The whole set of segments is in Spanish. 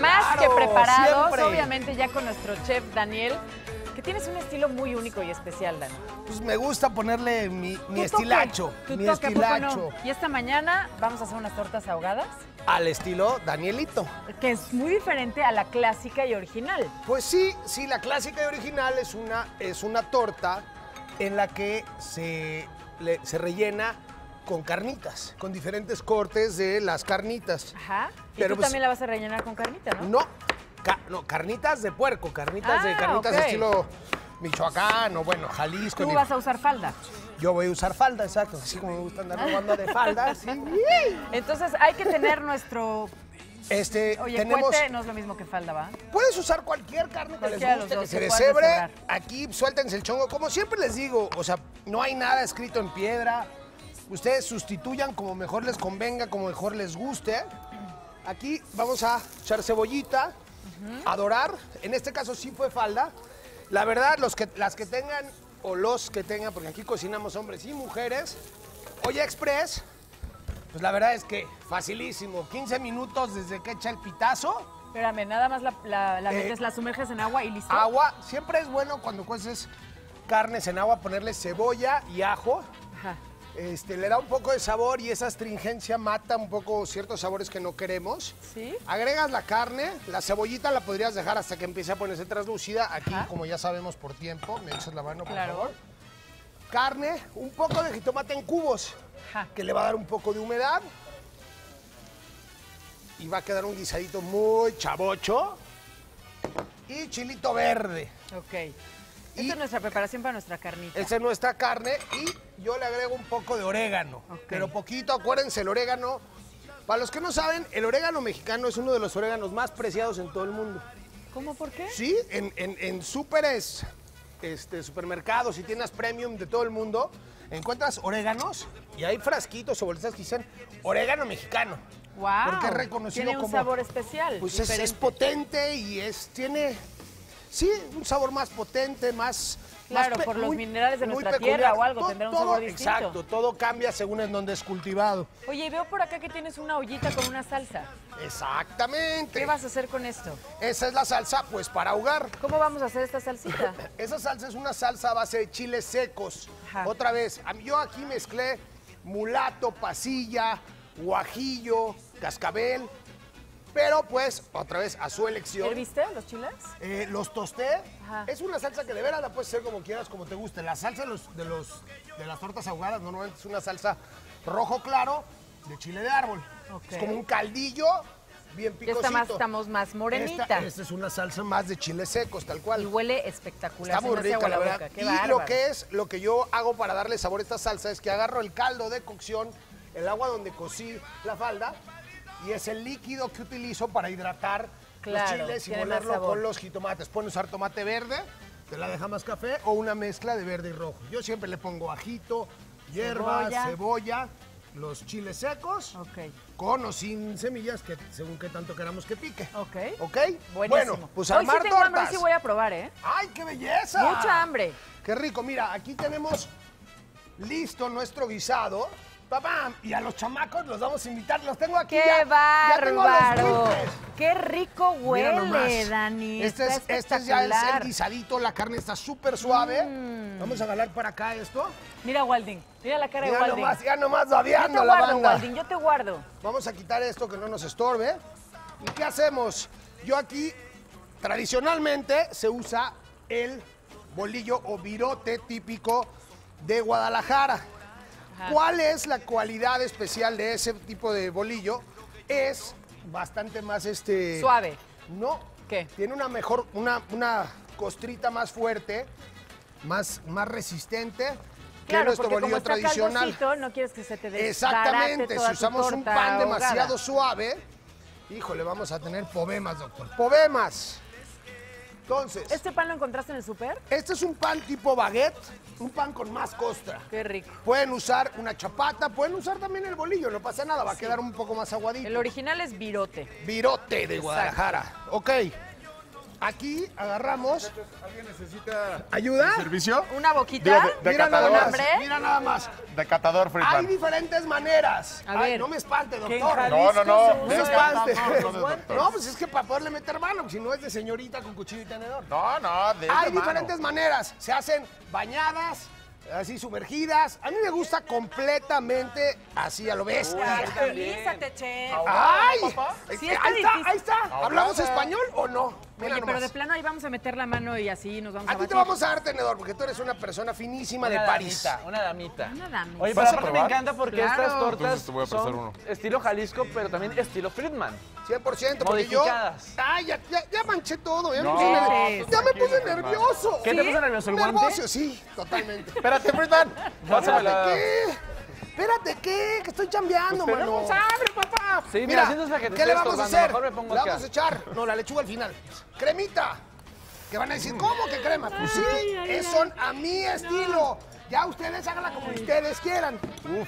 más que Claro, preparados, siempre. obviamente ya con nuestro chef Daniel, que tienes un estilo muy único y especial, Dani. Pues me gusta ponerle mi Tu estilacho. toque, tu Mi toque, ¿a poco no? estilacho. Y esta mañana vamos a hacer unas tortas ahogadas, Al estilo Danielito. que es muy diferente a la clásica y original. Pues sí, la clásica y original es una torta en la que se rellena con carnitas, con diferentes cortes de las carnitas. Ajá. Y Pero tú pues, también la vas a rellenar con carnita, ¿no? No, carnitas de puerco, carnitas Ok. estilo Michoacán o bueno, Jalisco. Tú vas a usar falda. Yo voy a usar falda, exacto, así como me gusta andar robando de falda. Sí. Entonces hay que tener nuestro... Oye, tenemos... cuete no es lo mismo que falda, ¿va? Puedes usar cualquier carne que les Cualquiera de guste, los que dos, se se les pueden cebre. deshebrar. Aquí suéltense el chongo. Como siempre les digo, o sea, no hay nada escrito en piedra. Ustedes sustituyan como mejor les convenga, como mejor les guste. Aquí vamos a echar cebollita, a dorar. En este caso sí fue falda. La verdad, las que tengan, o los que tengan, porque aquí cocinamos hombres y mujeres, Olla Express, pues la verdad es que facilísimo. 15 minutos desde que echa el pitazo. Espérame, nada más la metes, la sumerges en agua y listo. Agua, siempre es bueno cuando cueces carnes en agua ponerle cebolla y ajo. Ajá. Le da un poco de sabor y esa astringencia mata un poco ciertos sabores que no queremos. ¿Sí? Agregas la carne, la cebollita la podrías dejar hasta que empiece a ponerse translúcida. Aquí, Ajá. como ya sabemos, por tiempo, me echas la mano, por Claro. favor. Carne, un poco de jitomate en cubos, Ajá. que le va a dar un poco de humedad. Y va a quedar un guisadito muy chavocho. Y chilito verde. Ok. Y- Esta es nuestra preparación para nuestra carnita. Esa es nuestra carne y yo le agrego un poco de orégano. Ok. Pero poquito, acuérdense, el orégano. Para los que no saben, el orégano mexicano es uno de los oréganos más preciados en todo el mundo. ¿Cómo? ¿Por qué? Sí, en súperes, supermercados y tiendas premium de todo el mundo, encuentras oréganos y hay frasquitos o bolsas que dicen orégano mexicano. Wow. Porque es reconocido Tiene un como... sabor especial. Pues es diferente. potente y tiene, sí, un sabor más potente, más... Claro, más por los minerales de muy nuestra peculiar. tierra o algo, tendrá un sabor distinto. Exacto, todo cambia según en donde es cultivado. Oye, veo por acá que tienes una ollita con una salsa. Exactamente. ¿Qué vas a hacer con esto? Esa es la salsa, pues, para ahogar. ¿Cómo vamos a hacer esta salsita? Esa salsa es una salsa a base de chiles secos. Ajá. Otra vez, yo aquí mezclé mulato, pasilla, guajillo, cascabel, pero pues, otra vez, a su elección. ¿Herviste los chiles? Los tosté. Ajá. Es una salsa que de veras la puedes hacer como quieras, como te guste. La salsa de las tortas ahogadas normalmente es una salsa rojo claro de chile de árbol. Ok. Es como un caldillo bien Ya picosito. estamos más morenita. Esta es una salsa más de chiles secos, tal cual. Y huele espectacular. Está se muy me hace rica, agua la la verdad. boca. Qué Y bárbaro. lo que yo hago para darle sabor a esta salsa es que agarro el caldo de cocción, el agua donde cocí la falda, y es el líquido que utilizo para hidratar Claro, los chiles y tiene más molerlo sabor. con los jitomates. Pueden usar tomate verde, te la deja más café, o una mezcla de verde y rojo. Yo siempre le pongo ajito, hierba, cebolla, los chiles secos, Ok. con o sin semillas, que según qué tanto queramos que pique. Ok. ¿Ok? Buenísimo. Bueno, pues Hoy armar sí tengo hambre, tortas. hoy sí voy a probar, ¿eh? ¡Ay, qué belleza! Mucha hambre. Qué rico. Mira, aquí tenemos listo nuestro guisado. ¡Papá! Y a los chamacos los vamos a invitar. Los tengo aquí ¡Qué ya. Ya tengo a los bárbaro! dulces. ¡Qué rico Mira huele, nomás. Dani! Este Está es ya el espectacular. guisadito. La carne está súper suave. Vamos a jalar para acá esto. Mira, Walding. Mira la cara de Walding. Ya nomás Yo te babeando la guardo, banda. Walding. Yo te guardo. Vamos a quitar esto que no nos estorbe. ¿Y qué hacemos? Yo aquí, tradicionalmente, se usa el bolillo o virote típico de Guadalajara. Ajá. ¿Cuál es la cualidad especial de ese tipo de bolillo? Es bastante más Suave. No. ¿Qué? Tiene una costrita más fuerte, más resistente que Claro, nuestro porque como bolillo está tradicional. caldosito, no quieres que se te desbarate Exactamente, toda si tu usamos un torta pan ahogada. demasiado suave, híjole, vamos a tener poemas, doctor. ¡Poemas! Entonces, ¿Este pan lo encontraste en el súper? este es un pan tipo baguette, un pan con más costra. Qué rico. Pueden usar una chapata, pueden usar también el bolillo, no pasa nada, va a quedar un poco más aguadito. El original es virote. Virote de Guadalajara. Ok. Aquí agarramos. ¿Alguien necesita ¿Ayuda? servicio? ¿Una boquita? Digo, de Mira nada catador. más, mira nada más. De catador, Hay Friedman. diferentes maneras. A Ay, ver. no me espante, ¿Qué en doctor. Jalisco No, no, no. se No usa? me espante. doctor. No, pues es que para poderle meter mano, si no es de señorita con cuchillo y tenedor. No, de Hay hermano. diferentes maneras. Se hacen bañadas, así sumergidas. A mí me gusta completamente así a lo bestia. Tranquilízate, chef. ¡Ay! Sí, está ahí está, difícil. ahí está. ¿Hablamos español o no? Mira Oye, pero nomás. de plano ahí vamos a meter la mano y así nos vamos a A ti te batir. vamos a dar tenedor porque tú eres una persona finísima de París. Una damita. Una damita. Oye, ¿Vas pero a aparte me probar? encanta porque Claro. estas tortas Entonces te voy a prestar son uno. estilo Jalisco, pero también estilo Friedman. 100%, porque yo... Modificadas. Ay, ya manché todo. Ya, No, me, puse, pues, ya me puse nervioso. ¿Qué te puso nervioso, el guante? Nervioso, sí, totalmente. Espérate, Friedman. Pásamela. ¿Qué? Espérate, ¿qué? Que estoy chambeando, mano. Tenemos hambre, papá. Sí, mira, Mira, siento hasta que te ¿qué le estoy vamos a estorbando. hacer? Mejor me pongo Le acá. vamos a echar, no, la lechuga al final. Cremita. Que van a decir, ¿cómo que crema? Pues sí, son a mi estilo. Ya ustedes háganla como ustedes quieran.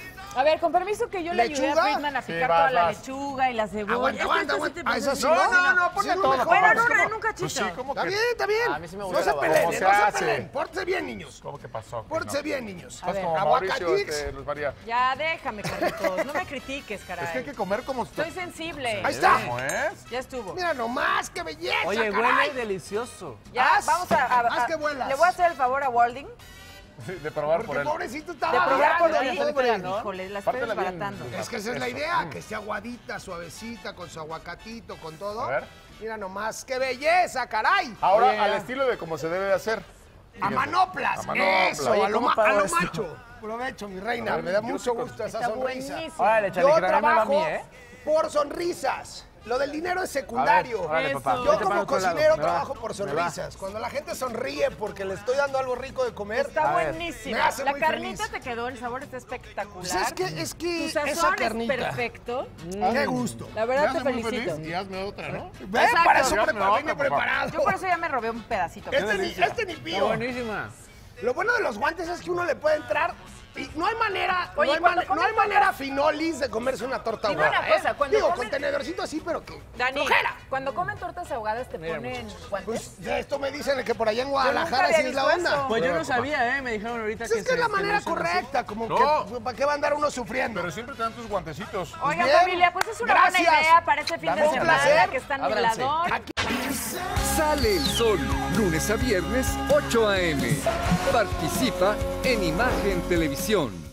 A ver, con permiso que yo le ayudé a ¿Lechuga? Friedman a Sí, picar vas, toda la vas. lechuga y la cebolla. Aguanta. Ah, eso sí, No, ponle Sí, todo, mejor. papá. Bueno, ¿Cómo? en un cachito. Pues sí, ¿cómo Está que? bien, está bien. A mí sí me No gusta se la peleen, ¿Cómo se no se hace? peleen. Pórtense bien, niños. ¿Cómo que pasó? Que Pórtense no. bien, niños. Estás ver. como Mauricio, Aguacatix. Luz María. Ya, déjame, Carlitos. No me critiques, caray. Es que hay que comer como... Estoy sensible. Ahí está. ¿Cómo es? Ya estuvo. Mira nomás, qué belleza, Oye, caray. huele delicioso. Ya, Haz- vamos a haz que vuelas. Le voy a hacer el favor a Walding Sí, de probar por Porque él. pobrecito de estaba probar con bien, el pobre. pobre. Híjole, la estoy Pártela bien. desbaratando. Es que esa es la idea, que esté aguadita, suavecita, con su aguacatito, con todo. A ver. Mira nomás, qué belleza, caray. Ahora, Oye, al ya. estilo de cómo se debe de hacer. A manoplas, A manoplas. eso, Oye, a lo, ¿cómo a pago lo esto? macho. Provecho, mi reina, A ver, me da yo mucho sí con- gusto esa Está sonrisa. buenísimo. Órale, chale, Yo que también me va a trabajo mí, ¿eh? por sonrisas. Lo del dinero es secundario. Órale, Eso. papá. Yo Vete para como otro lado. cocinero Me va. trabajo por Me va. sonrisas. Cuando la gente sonríe porque le estoy dando algo rico de comer, Está A ver. buenísimo. Me hace La muy carnita feliz. te quedó, el sabor está espectacular. pues es que Tu esa sazón es carnita. perfecto. Qué gusto. La verdad te felicito. Y hazme otra, ¿no? Ve, Exacto. para eso Ya me vine otra, papá. preparado. Yo por eso ya me robé un pedacito. Este ni Está pío. buenísima. Lo bueno de los guantes es que uno le puede entrar y no hay manera, Oye, no hay, cuando no hay comen manera finolis de comerse una torta Dime ahogada. una cosa, cuando Digo, comen- con tenedorcito así, pero que Dani, flojera. cuando comen tortas ahogadas te Mira, ponen guantes. Pues de esto me dicen que por allá en nunca Guadalajara había sí es la visto onda. eso. Pues yo no sabía, ¿eh? Me dijeron ahorita Pues es que es la manera correcta, como No. que ¿para qué va a andar uno sufriendo? Pero siempre te dan tus guantecitos. Oigan, bien. familia, pues es una Gracias. buena idea para este fin Dame de un semana placer. que está Ábranse. nubladón. Sale el sol, lunes a viernes, 8 a.m. Participa en Imagen Televisión.